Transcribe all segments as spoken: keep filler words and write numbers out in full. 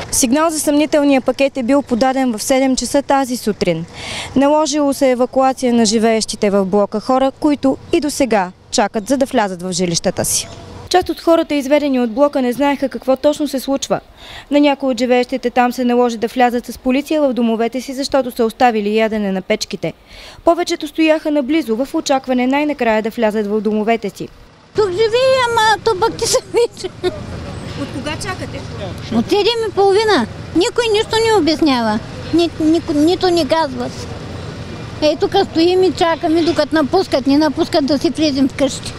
Сигнал за съмнителния пакет е бил подаден в седем часа тази сутрин. Наложило се евакуация на живеещите в блока хора, които и до сега чакат, за да влязат в жилищата си. Част от хората, изведени от блока, не знаеха какво точно се случва. На някои от живеещите там се наложи да влязат с полиция в домовете си, защото са оставили ядене на печките. Повечето стояха наблизо в очакване най-накрая да влязат в домовете си. Тук живее, ама то пък ти се вече. От кога чакате? От седем и половина. Никой нищо не обяснява. Ни, ни, нито ни казват. Ей, тук стоим и чакаме, докато напускат, не напускат да си влезем в къщи.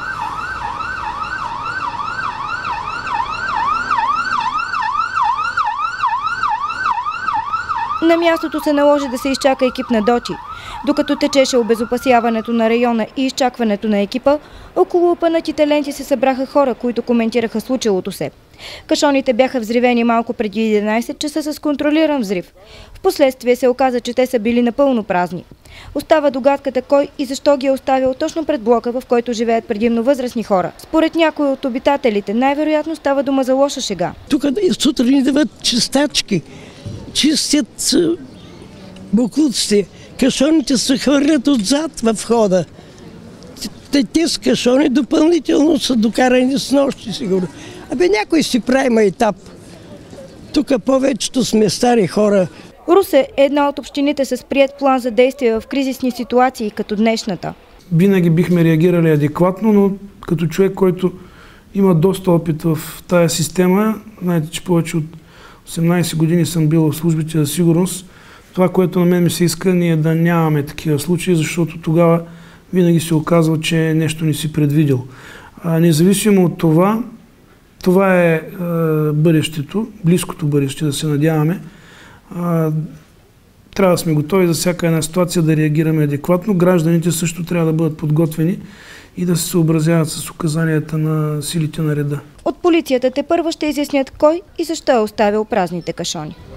На мястото се наложи да се изчака екип на ДОЧИ. Докато течеше обезопасяването на района и изчакването на екипа, около опънатите ленти се събраха хора, които коментираха случилото се. Кашоните бяха взривени малко преди единайсет часа с контролиран взрив. Впоследствие се оказа, че те са били напълно празни. Остава догадката кой и защо ги е оставил точно пред блока, в който живеят предимно възрастни хора. Според някои от обитателите, най-вероятно става дума за лоша шега. Тук сутрин идват чистачки, чистят боклуците. Кашоните се хвърлят отзад в входа. Те с кашони допълнително са докарани с нощи, сигурно. Абе, някой си прави майтап. Тук повечето сме стари хора. Русе е една от общините с приет план за действие в кризисни ситуации, като днешната. Винаги бихме реагирали адекватно, но като човек, който има доста опит в тая система, знаете, че повече от осемнайсет години съм бил в службите за сигурност, това, което на мен ми се иска, ние да нямаме такива случаи, защото тогава винаги се оказва, че нещо не си предвидел. А, независимо от това, това е а, бъдещето, близкото бъдеще, да се надяваме. А, трябва да сме готови за всяка една ситуация да реагираме адекватно. Гражданите също трябва да бъдат подготвени и да се съобразяват с указанията на силите на реда. От полицията тепърва ще изяснят кой и защо е оставил празните кашони.